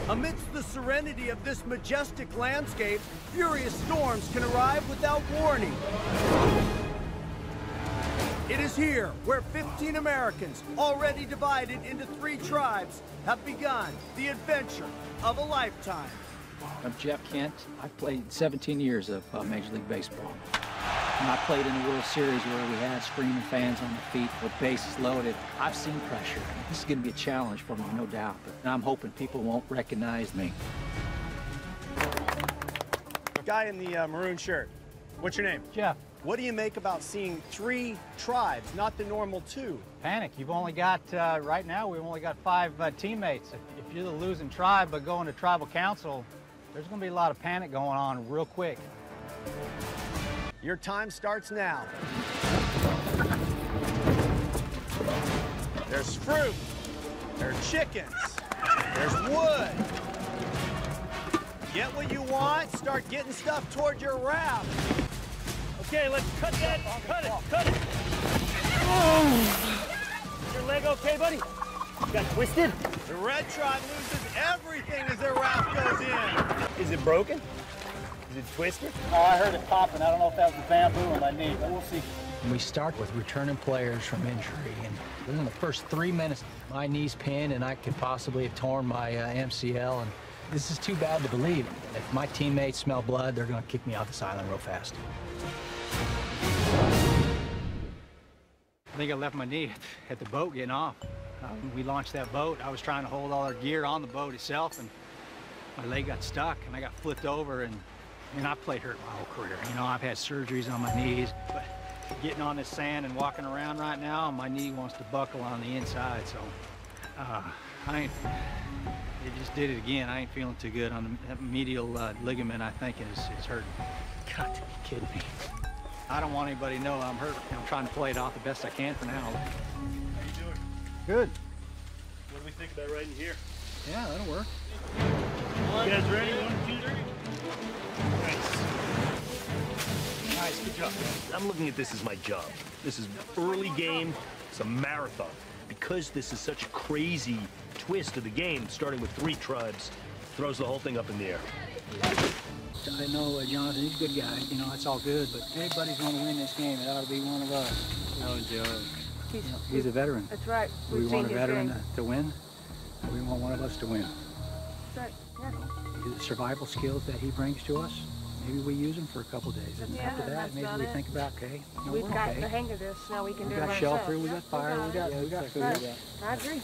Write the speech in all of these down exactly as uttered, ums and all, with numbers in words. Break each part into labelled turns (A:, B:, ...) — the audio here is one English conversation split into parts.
A: Amidst the serenity of this majestic landscape, furious storms can arrive without warning. It is here where fifteen Americans, already divided into three tribes, have begun the adventure of a lifetime.
B: I'm Jeff Kent. I've played seventeen years of uh, Major League Baseball. And I played in the World Series where we had screaming fans on the feet with bases loaded. I've seen pressure. This is going to be a challenge for me, no doubt. But I'm hoping people won't recognize me.
A: Guy in the uh, maroon shirt, what's your name?
C: Jeff.
A: What do you make about seeing three tribes, not the normal two?
C: Panic. You've only got, uh, right now, we've only got five uh, teammates. If, if you're the losing tribe but going to tribal council, there's going to be a lot of panic going on real quick.
A: Your time starts now. There's fruit, there's chickens, there's wood. Get what you want, start getting stuff toward your raft.
D: Okay, let's cut that, cut it, cut it. Oh. Is your leg okay, buddy? You got twisted?
A: The red tribe loses everything as their raft goes in.
D: Is it broken? Is it twisted?
C: Oh, I heard it popping. I don't know if that was the bamboo on my knee, but we'll see.
B: We start with returning players from injury, and within the first three minutes, my knee's pinned, and I could possibly have torn my uh, M C L, and this is too bad to believe. If my teammates smell blood, they're going to kick me off this island real fast.
C: I think I left my knee at the boat getting off. Uh, we launched that boat. I was trying to hold all our gear on the boat itself, and my leg got stuck, and I got flipped over, and I mean, I've played hurt my whole career. You know, I've had surgeries on my knees, but getting on this sand and walking around right now, my knee wants to buckle on the inside, so uh, I ain't, it just did it again. I ain't feeling too good on the medial uh, ligament, I think, is, is hurting. Got to be kidding me. I don't want anybody to know I'm hurt. I'm trying to play it off the best I can for now.
D: How you doing?
C: Good.
D: What do we think about riding here?
C: Yeah, that'll work.
D: You guys ready? One, two, three. Nice.
C: Nice, good job.
D: I'm looking at this as my job. This is early game. It's a marathon. Because this is such a crazy twist of the game, starting with three tribes, throws the whole thing up in the air.
B: I know uh, Jonathan, he's a good guy. You know, it's all good, but anybody's going to win this game. It ought to be one of us.
C: No joke.
B: You know, he's a veteran.
E: That's right.
B: Do we
E: We've
B: want a
E: seen his
B: veteran
E: game.
B: to, to win? Or we want one of us to win?
E: That's right. Yeah.
B: The survival skills that he brings to us, maybe we use them for a couple of days. And
E: Yeah,
B: after that,
E: that's
B: maybe
E: about
B: we
E: it.
B: think about, okay, no,
E: We've
B: we're
E: got
B: okay.
E: the hang of this. Now we can
B: We
E: do it
B: got
E: ourselves.
B: shelter, we got fire, we got, we got food.
E: Right. I agree.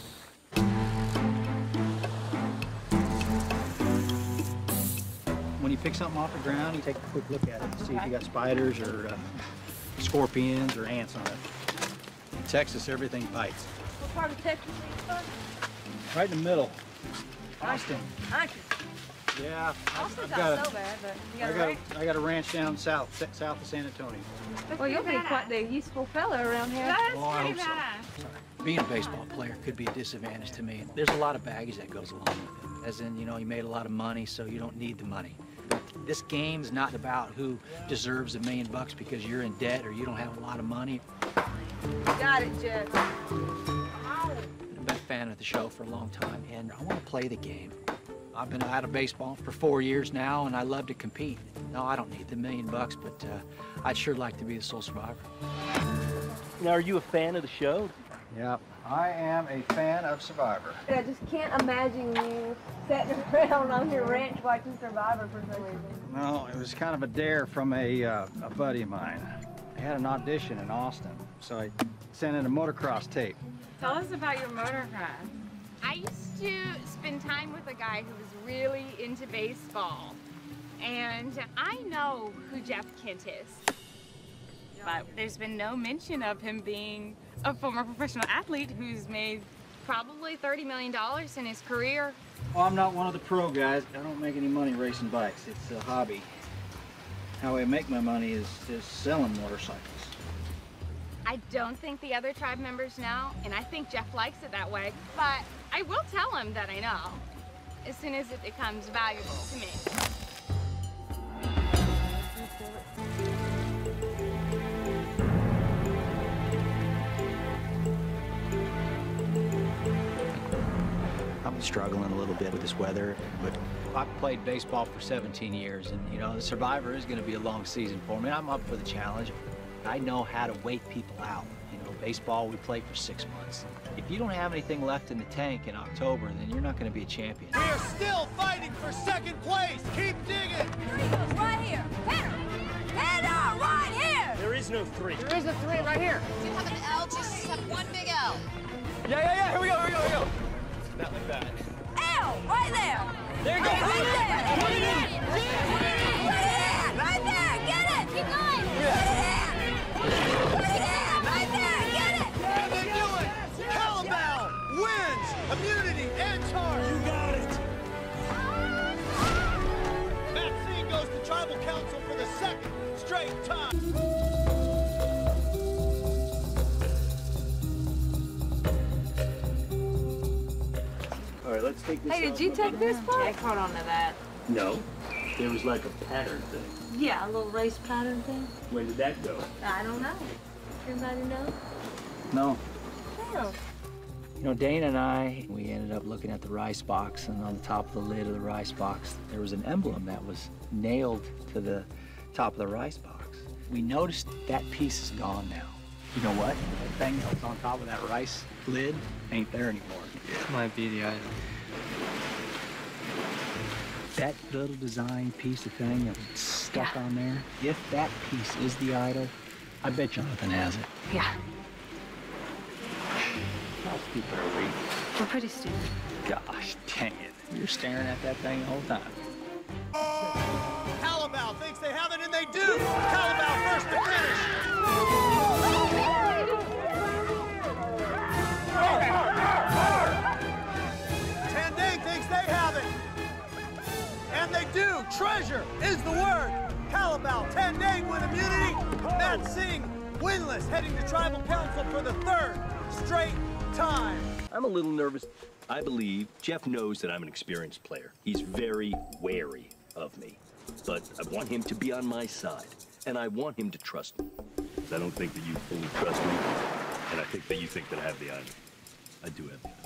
B: When you pick something off the ground, you take a quick look at it to see if you got spiders or uh, scorpions or ants on it. In Texas, everything bites.
E: What part of Texas are you from?
B: Right in the middle. Austin.
E: Aren't you?
B: Yeah, I've,
E: Austin's
B: I've got
E: not
B: a,
E: so bad, but you
B: I
E: got a
B: got
E: ranch.
B: a, I got a ranch down south, se- south of San Antonio.
E: Well, you'll be quite the useful fellow around here.
F: That's
B: Oh, I
F: pretty
B: hope so.
F: badass.
B: Being a baseball player could be a disadvantage to me. There's a lot of baggage that goes along with it. As in, you know, you made a lot of money, so you don't need the money. This game's not about who deserves a million bucks because you're in debt or you don't have a lot of money.
E: Got it, Jeff.
B: I've been a fan of the show for a long time, and I want to play the game. I've been out of baseball for four years now, and I love to compete. No, I don't need the million bucks, but uh, I'd sure like to be the sole survivor.
D: Now, are you a fan of the show?
C: Yeah, I am a fan of Survivor.
E: I just can't imagine you sitting around on your ranch watching Survivor for some reason.
C: No, it was kind of a dare from a, uh, a buddy of mine. I had an audition in Austin, so I sent in a motocross tape.
F: Tell us about your motocross. I used to spend time with a guy who was really into baseball. And I know who Jeff Kent is. But there's been no mention of him being a former professional athlete who's made probably thirty million dollars in his career.
C: Well, I'm not one of the pro guys. I don't make any money racing bikes. It's a hobby. How I make my money is, is selling motorcycles.
F: I don't think the other tribe members know, and I think Jeff likes it that way, but I will tell him that I know as soon as it becomes valuable to me.
C: I'm
B: struggling a little bit with this weather, but I've played baseball for seventeen years, and you know, the Survivor is going to be a long season for me. I'm up for the challenge. I know how to wait people out. You know, baseball, we play for six months. If you don't have anything left in the tank in October, then you're not going to be a champion.
A: We are still fighting for second place. Keep digging.
E: Three goes right here. Header. Header right here.
D: There is no three.
G: There is a three right here.
H: Do you have an L? Just have one big L.
G: Yeah, yeah, yeah. Here we go, here we go, here we go.
D: Not like that.
E: L right there.
G: There you go.
E: Right there. Put it in. Put it in. Right there. Get it. Keep going. Put it in. Put it in. Right there. Get it.
A: And they do it. Calabal wins immunity and charge. You got it. Matt Singh goes to Tribal Council for the second straight time.
D: All right, let's take this.
E: Hey, did you take this part? I caught on to that.
D: No. There was like a pattern thing.
E: Yeah, a little race pattern thing.
D: Where did that go?
E: I don't know. Everybody know?
B: No.
E: No.
B: You know, Dana and I, we ended up looking at the rice box, and on the top of the lid of the rice box, there was an emblem that was nailed to the top of the rice box. We noticed that piece is gone now. You know what? That thing that was on top of that rice lid ain't there anymore.
G: Might be the item.
B: That little design piece of thing that was stuck
E: Yeah.
B: on there, if that piece is the idol, I bet Jonathan has it.
E: Yeah.
B: How stupid are we?
E: We're pretty stupid.
B: Gosh dang it. You're staring at that thing the whole time.
A: Calabal thinks they have it, and they do. Calabal first to finish. Tandang thinks they have it. And they do. Treasure is the word. Calabal, Tandang win immunity. Matt Singh winless, heading to Tribal Council for the third straight time.
D: I'm a little nervous. I believe Jeff knows that I'm an experienced player. He's very wary of me. But I want him to be on my side, and I want him to trust me. I don't think that you fully trust me, and I think that you think that I have the item. I do have the item.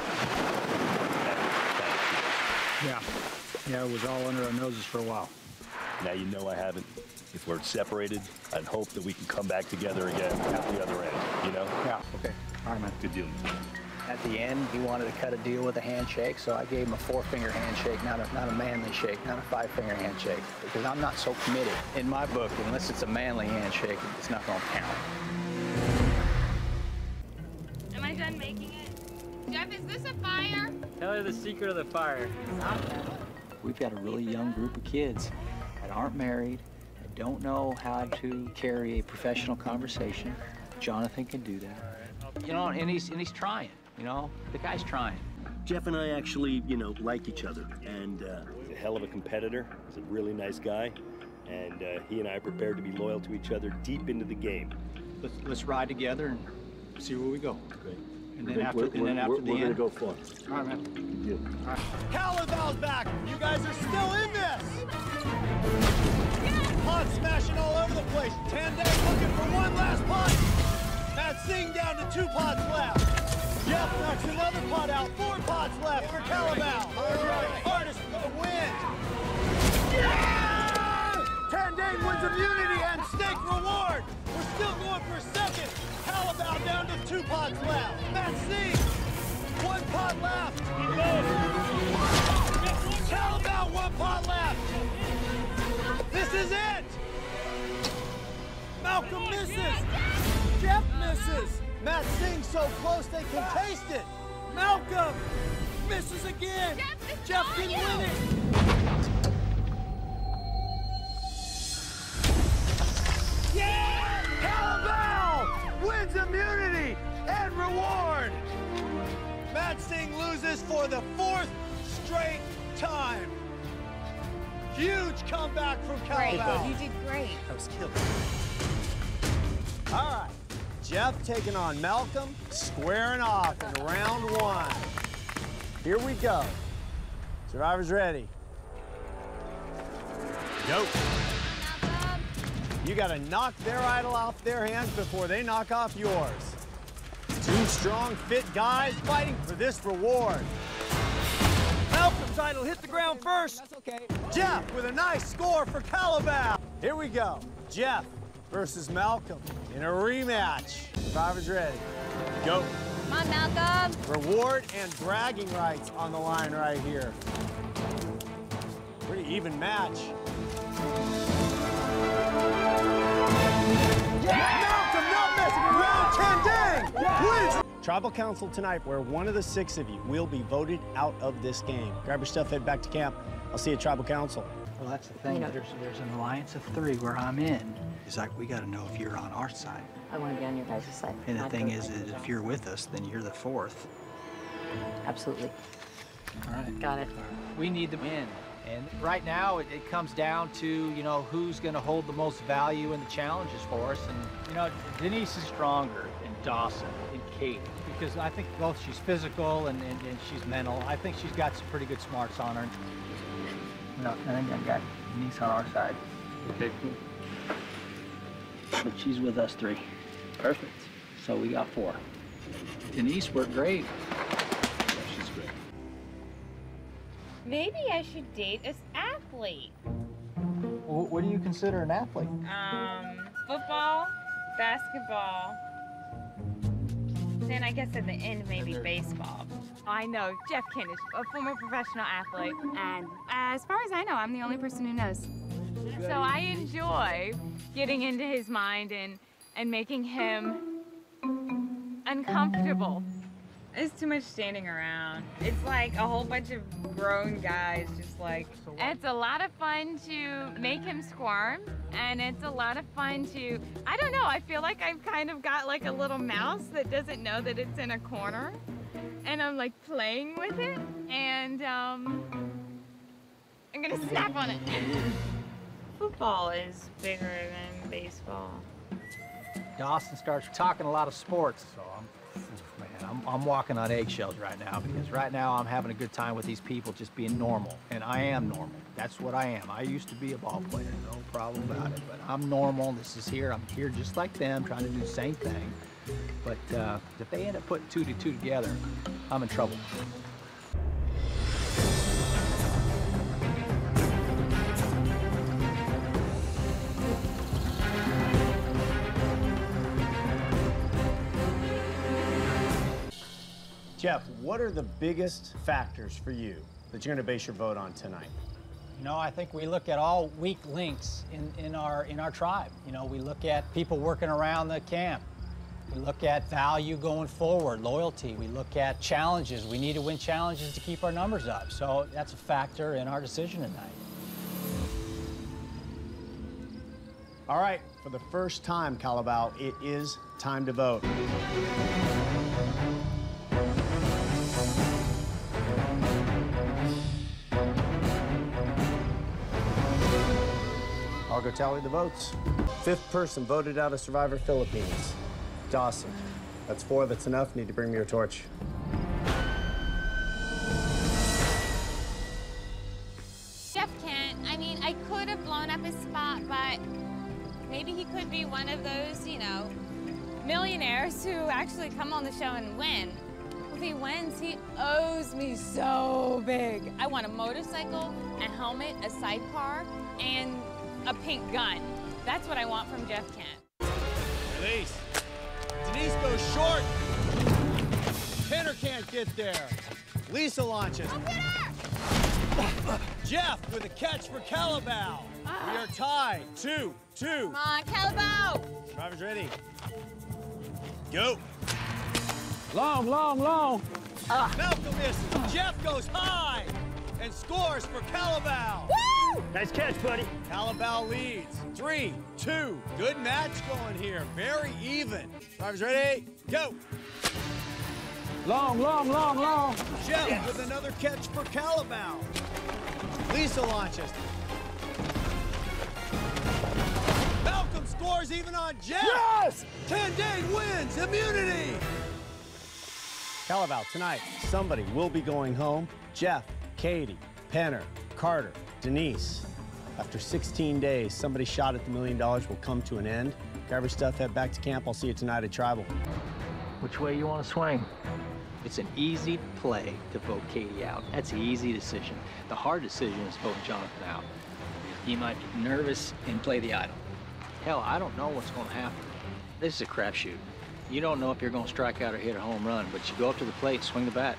C: Yeah. Yeah, it was all under our noses for a while.
D: Now you know I haven't. If we're separated, I'd hope that we can come back together again at the other end, you know?
C: Yeah, okay. All right, man.
D: Good deal.
B: At the end, he wanted to cut a deal with a handshake, so I gave him a four-finger handshake, not a, not a manly shake, not a five-finger handshake, because I'm not so committed. In my book, unless it's a manly handshake, it's not going to count.
F: Am I done making it? Jeff, is this a fire?
G: Tell her the secret of the fire.
B: We've got a really young group of kids that aren't married, that don't know how to carry a professional conversation. Jonathan can do that. You know, and he's, and he's trying, you know? The guy's trying.
D: Jeff and I actually, you know, like each other, and uh, he's a hell of a competitor. He's a really nice guy, and uh, he and I are prepared to be loyal to each other deep into the game.
B: Let's, let's ride together and see where we go.
D: Great.
B: And then after, and then after the
D: we're
B: end.
D: We're gonna go far.
B: All right, man.
D: Good deal.
B: All right.
A: Calabal's back. You guys are still in this. Pot smashing all over the place. Tandang looking for one last pot. Matt Singh down to two pots left. Jeff knocks another pot out. Four pots left for Calabal. Artist for the win. Yeah! Tandang wins immunity and stake reward. We're still going for second. Calabal down to two pots left. Matt Singh, one pot left. Calabal, one pot left. This is it. Malcolm misses. Jeff misses. Matt Singh so close they can taste it. Malcolm misses again. Jeff can win it. Yeah! Calabal wins immunity and reward. Matt Singh loses for the fourth straight time. Huge comeback from Calabal.
F: You did great.
D: That was killer.
A: All right, Jeff taking on Malcolm, squaring off in round one. Here we go. Survivors ready. Go. You gotta knock their idol off their hands before they knock off yours. Two strong, fit guys fighting for this reward. title hit the ground first.
B: That's okay.
A: Jeff with a nice score for Calabal. Here we go. Jeff versus Malcolm in a rematch. Survivor's ready. Go.
E: Come on, Malcolm.
A: Reward and bragging rights on the line right here. Pretty even match. Malcolm not messing around. ten dang wins. Tribal Council tonight, where one of the six of you will be voted out of this game. Grab your stuff, head back to camp. I'll see you at Tribal Council.
B: Well, that's the thing. There's, there's an alliance of three where I'm in. It's like, we got to know if you're on our side.
I: I want to be on your guys' side.
B: And the
I: Not
B: thing
I: yours.
B: is, is, if you're with us, then you're the fourth.
I: Absolutely.
B: All right.
I: Got it.
B: We need to win.
C: And right now, it, it comes down to, you know, who's going to hold the most value in the challenges for us. And, you know, Denise is stronger than Dawson and Katie, because I think both she's physical and, and, and she's mental. I think she's got some pretty good smarts on her.
B: No, I think I've got Denise on our side.
G: Okay, cool.
B: But she's with us three. Perfect. So we got four. Denise worked great.
D: She's great.
F: Maybe I should date an athlete.
B: What, what do you consider an athlete?
F: Um, football, basketball. Then I guess at the end, maybe baseball. I know Jeff Kent is a former professional athlete, and as far as I know, I'm the only person who knows. So I enjoy getting into his mind and, and making him uncomfortable. It's too much standing around. It's like a whole bunch of grown guys just like... It's a lot of fun to make him squirm, and it's a lot of fun to... I don't know, I feel like I've kind of got like a little mouse that doesn't know that it's in a corner, and I'm like playing with it, and um, I'm gonna snap on it. Football is bigger than baseball.
C: Dawson starts talking a lot of sports, so I'm, man, I'm, I'm walking on eggshells right now, because right now I'm having a good time with these people just being normal, and I am normal. That's what I am. I used to be a ball player, no problem about it, but I'm normal. This is here. I'm here just like them, trying to do the same thing. But uh, if they end up putting two to two together, I'm in trouble.
A: Jeff, what are the biggest factors for you that you're going to base your vote on tonight?
C: You know, I think we look at all weak links in, in, our, in our tribe. You know, we look at people working around the camp. We look at value going forward, loyalty. We look at challenges. We need to win challenges to keep our numbers up. So that's a factor in our decision tonight.
A: All right, for the first time, Calabal, it is time to vote. I'll go tally the votes. Fifth person voted out of Survivor Philippines. Dawson. That's four, that's enough. Need to bring me your torch.
F: Jeff Kent, I mean, I could have blown up his spot, but maybe he could be one of those, you know, millionaires who actually come on the show and win. If he wins, he owes me so big. I want a motorcycle, a helmet, a sidecar, and a pink gun. That's what I want from Jeff Kent.
A: Denise. Denise goes short. Tanner can't get there. Lisa launches.
F: Go get her!
A: Jeff with a catch for Calabal. We are tied. Two, two.
F: Come on, Calabal!
A: Driver's ready. Go.
B: Long, long, long.
A: Malcolm misses. Jeff goes high and scores for Calabal.
F: Woo!
A: Nice catch, buddy. Calabal leads. Three, two. Good match going here. Very even. Driver's ready. Go.
B: Long, long, long, long.
A: Jeff yes. with another catch for Calabal. Lisa launches. Malcolm scores even on Jeff.
B: Yes!
A: ten Dane wins immunity. Calabal, tonight, somebody will be going home. Jeff, Katie, Penner, Carter, Denise. After sixteen days, somebody's shot at the million dollars will come to an end. Grab your stuff, head back to camp. I'll see you tonight at Tribal.
B: Which way you want to swing? It's an easy play to vote Katie out. That's an easy decision. The hard decision is vote Jonathan out. You might be nervous and play the idol. Hell, I don't know what's going to happen. This is a crapshoot. You don't know if you're going to strike out or hit a home run, but you go up to the plate, swing the bat.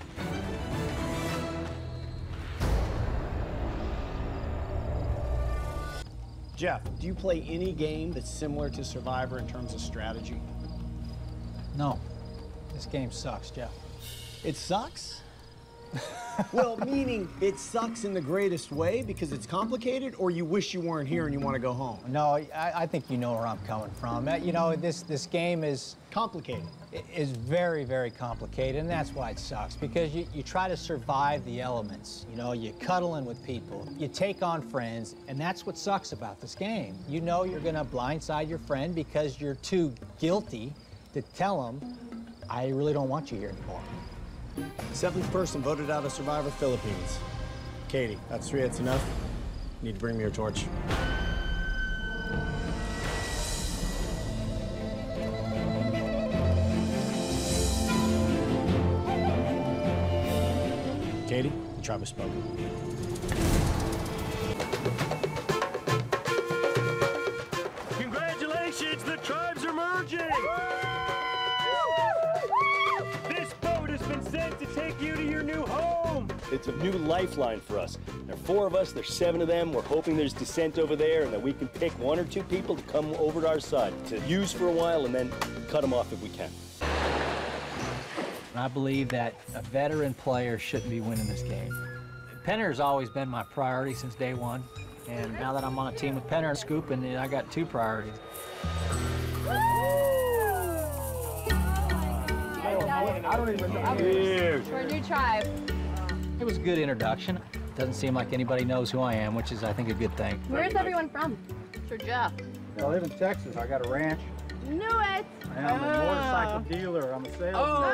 A: Jeff, do you play any game that's similar to Survivor in terms of strategy?
C: No. This game sucks, Jeff.
A: It sucks? Well, meaning it sucks in the greatest way because it's complicated, or you wish you weren't here and you want to go home?
C: No, I, I think you know where I'm coming from. You know, this, this game is...
A: Complicated.
C: Is very, very complicated, and that's why it sucks, because you, you try to survive the elements. You know, you cuddle in with people, you take on friends, and that's what sucks about this game. You know you're gonna blindside your friend because you're too guilty to tell them, I really don't want you here anymore.
A: Seventh person voted out of Survivor Philippines. Katie, that's three, that's enough. You need to bring me your torch. Katie, the tribe has spoken.
J: Congratulations, the tribes are merging! This boat has been sent to take you to your new home!
D: It's a new lifeline for us. There are four of us, there's seven of them. We're hoping there's dissent over there and that we can pick one or two people to come over to our side to use for a while and then cut them off if we can.
B: I believe that a veteran player shouldn't be winning this game. Penner's always been my priority since day one. And now that I'm on a team with Penner and Scoop, and I got two priorities.
E: I don't even know. For a new tribe.
B: It was a good introduction. Doesn't seem like anybody knows who I am, which is, I think, a good thing.
E: Where's everyone from? For Jeff.
C: I live in Texas. I got a ranch.
E: Knew it.
C: I'm a motorcycle dealer. I'm a salesman.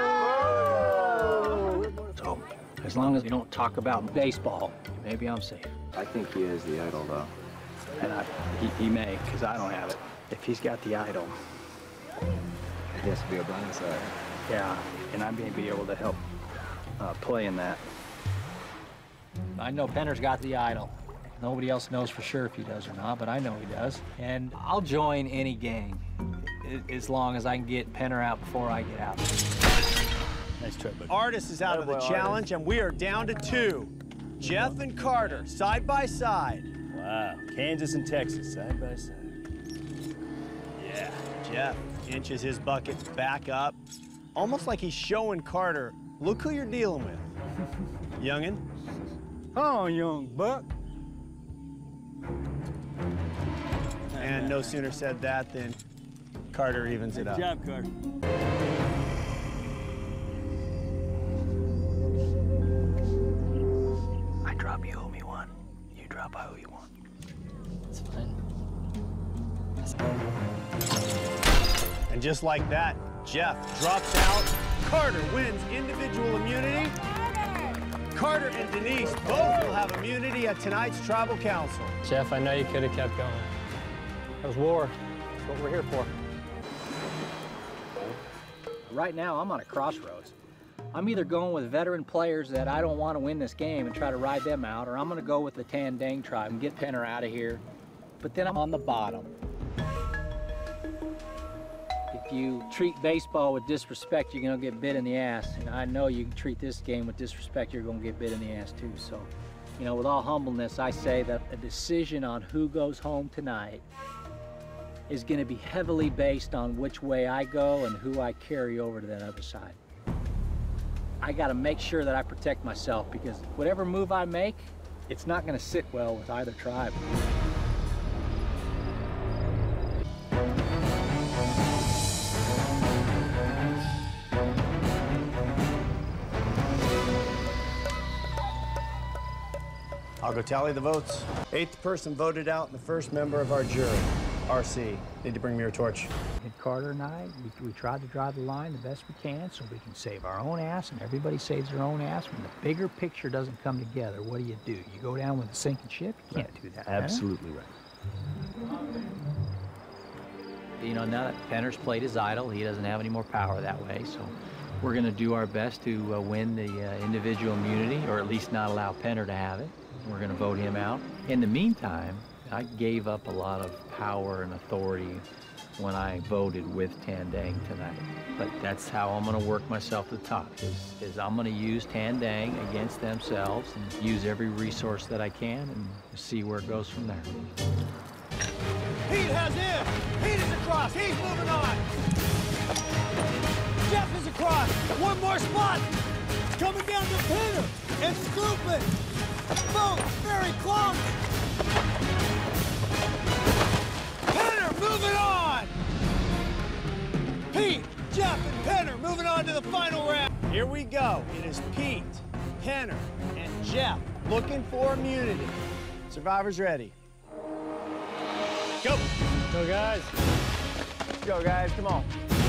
E: Oh.
B: So, as long as you don't talk about baseball, maybe I'm safe.
G: I think he is the idol, though.
B: And I, he, he may, because I don't have it. If he's got the idol,
G: He has to be a blindside.
B: yeah, and I may be able to help uh, play in that. I know Penner's got the idol. Nobody else knows for sure if he does or not, but I know he does. And I'll join any gang as long as I can get Penner out before I get out.
A: Nice try, buddy. Artis is out of the challenge, and we are down to two. Jeff and Carter, side by side.
D: Wow, Kansas and Texas, side by side.
A: Yeah, Jeff inches his bucket back up, almost like he's showing Carter, look who you're dealing with. Youngin'.
C: Oh, young buck.
A: And no sooner said that than Carter evens it up.
D: Good job, Carter.
B: I drop, you owe me one. You drop, I owe you one. That's fine.
A: And just like that, Jeff drops out. Carter wins individual immunity. Carter and Denise both will have immunity at tonight's Tribal Council.
G: Jeff, I know you could have kept going.
C: That was war. That's what we're here for.
B: Right now, I'm on a crossroads. I'm either going with veteran players that I don't want to win this game and try to ride them out, or I'm going to go with the Tandang tribe and get Penner out of here. But then I'm on the bottom. If you treat baseball with disrespect, you're going to get bit in the ass. And I know you can treat this game with disrespect, you're going to get bit in the ass too. So, you know, with all humbleness, I say that a decision on who goes home tonight is going to be heavily based on which way I go and who I carry over to that other side. I got to make sure that I protect myself, because whatever move I make, it's not going to sit well with either tribe.
A: I'll go tally the votes. Eighth person voted out and the first member of our jury. R C, need to bring me your torch.
B: And Carter and I, we, we tried to drive the line the best we can so we can save our own ass, and everybody saves their own ass. When the bigger picture doesn't come together, what do you do? You go down with a sinking ship? You can't do that.
D: Absolutely right.
B: You know, now that Penner's played his idol, he doesn't have any more power that way, so We're going to do our best to uh, win the uh, individual immunity, or at least not allow Penner to have it. We're going to vote him out. In the meantime, I gave up a lot of power and authority when I voted with Tandang tonight. But that's how I'm going to work myself to the top, is, is I'm going to use Tandang against themselves and use every resource that I can and see where it goes from there.
A: Pete has in. Pete is across. He's moving on. Jeff is across. One more spot. Coming down to Penner and scooping. Both very close. Penner moving on. Pete, Jeff, and Penner moving on to the final round. Here we go. It is Pete, Penner, and Jeff looking for immunity. Survivors ready. Go.
J: Go, guys.
A: Let's go, guys. Come on.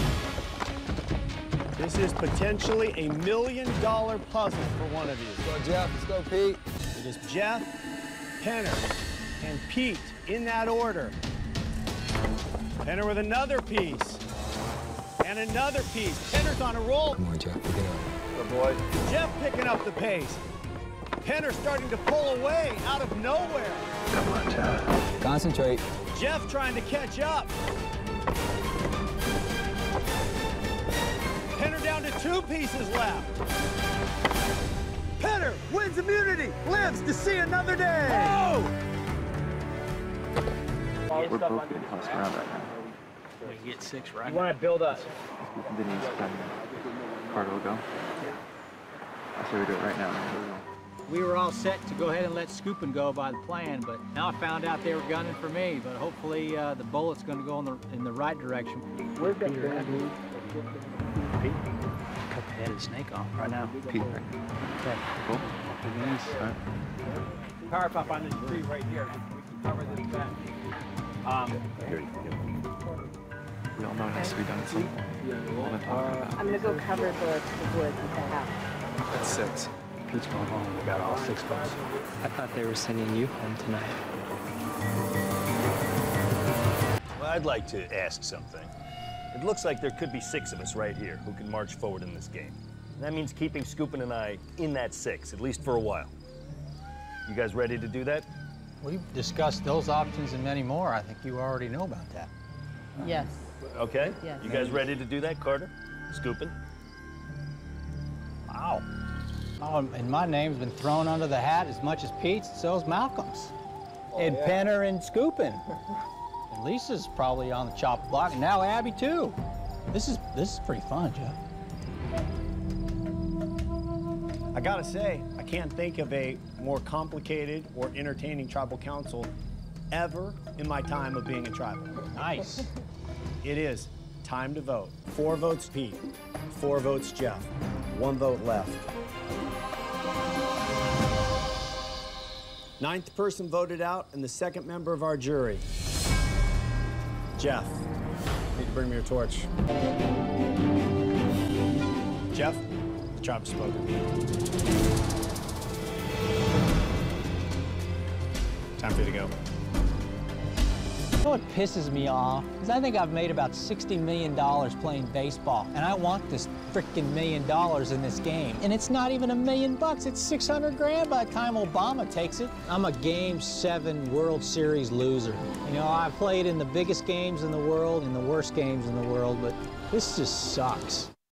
A: This is potentially a million dollar puzzle for one of you.
G: Let's go, Jeff. Let's go, Pete.
A: It is Jeff, Penner, and Pete in that order. Penner with another piece. And another piece. Penner's on a roll.
G: Come on, Jeff. Pick it up.
A: Good boy. Jeff picking up the pace. Penner starting to pull away out of nowhere.
G: Come on, Jeff. Concentrate.
A: Jeff trying to catch up. Penner down to two pieces left. Penner wins immunity, lives to see another day. Oh!
G: We're both getting tossed around right now.
B: We can get six right
C: You want to build up?
G: Denise and Carter will go.
B: Yeah.
G: I say we do it right now.
B: We were all set to go ahead and let Scoopin go by the plan, but now I found out they were gunning for me. But hopefully uh, the bullet's going to go in the in the right direction. Where's that gun? Pete. Cut the head of the snake off right now.
G: Pete, right?
B: Okay.
G: Cool. Denise. All right.
C: Power pump on this tree right here. We can cover this back. Um,
G: We all know it has to be done at some point. All the time.
I: I'm gonna go cover the, the woods with the house.
G: That's six.
B: Pete's going home. We got all six votes.
K: I thought they were sending you home tonight.
L: Well, I'd like to ask something. It looks like there could be six of us right here who can march forward in this game. And that means keeping Scoopin and I in that six, at least for a while. You guys ready to do that?
C: we've discussed those options and many more. I think you already know about that.
I: Yes.
L: Okay.
I: Yes.
L: You guys ready to do that, Carter? Scoopin?
C: Wow. Oh, and my name's been thrown under the hat as much as Pete's, and so's Malcolm's. Oh, and yeah. Penner and Scoopin. And Lisa's probably on the chop block, and now Abby too. This is this is pretty fun, Jeff.
A: I gotta say, I can't think of a more complicated or entertaining tribal council ever in my time of being a tribal.
C: Nice.
A: It is time to vote. Four votes Pete, four votes Jeff, one vote left. Ninth person voted out and the second member of our jury. Jeff, need to bring me your torch. Jeff, the tribe's spoken. Time for you to go.
C: You know what pisses me off is I think I've made about sixty million dollars playing baseball, and I want this frickin' million dollars in this game. And it's not even a million bucks, it's six hundred grand by the time Obama takes it. I'm a Game seven World Series loser. You know, I've played in the biggest games in the world and the worst games in the world, but this just sucks.